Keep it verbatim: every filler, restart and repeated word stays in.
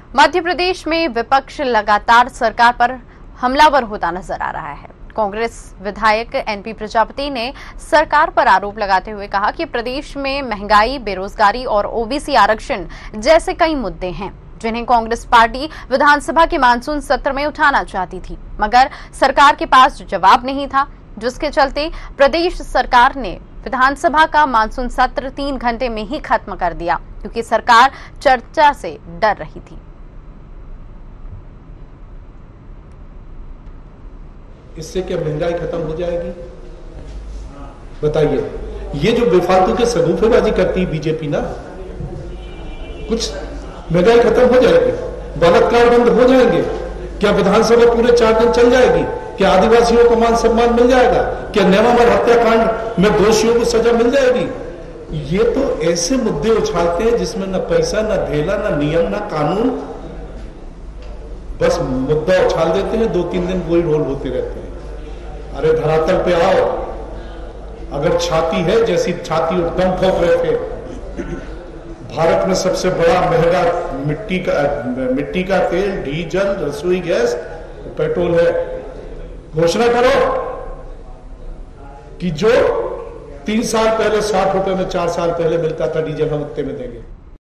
मध्य प्रदेश में विपक्ष लगातार सरकार पर हमलावर होता नजर आ रहा है। कांग्रेस विधायक एनपी प्रजापति ने सरकार पर आरोप लगाते हुए कहा कि प्रदेश में महंगाई, बेरोजगारी और ओबीसी आरक्षण जैसे कई मुद्दे हैं जिन्हें कांग्रेस पार्टी विधानसभा के मानसून सत्र में उठाना चाहती थी, मगर सरकार के पास जवाब नहीं था, जिसके चलते प्रदेश सरकार ने विधानसभा का मानसून सत्र तीन घंटे में ही खत्म कर दिया, क्योंकि सरकार चर्चा से डर रही थी। इससे क्या महंगाई खत्म हो जाएगी? बताइए। ये जो बेफालतू के सगुफेबाजी करती है बीजेपी ना, कुछ महंगाई खत्म हो जाएगी, बलात्कार बंद हो जाएंगे, क्या विधानसभा पूरे चार दिन चल जाएगी, क्या आदिवासियों को मान सम्मान मिल जाएगा, क्या नेमामर हत्याकांड में दोषियों को सजा मिल जाएगी? ये तो ऐसे मुद्दे उछालते हैं जिसमें न पैसा, न ढेला, न नियम, न कानून, बस मुद्दा उछाल देते हैं, दो तीन दिन वही रोल होते रहते हैं। अरे धरातल पे आओ, अगर छाती है जैसी छाती दम ठोक रहे थे, भारत में सबसे बड़ा महंगा मिट्टी का मिट्टी का तेल, डीजल, रसोई गैस, पेट्रोल है। घोषणा करो कि जो तीन साल पहले साठ रुपए में चार साल पहले मिलता था डीजल, हम उतने में देंगे।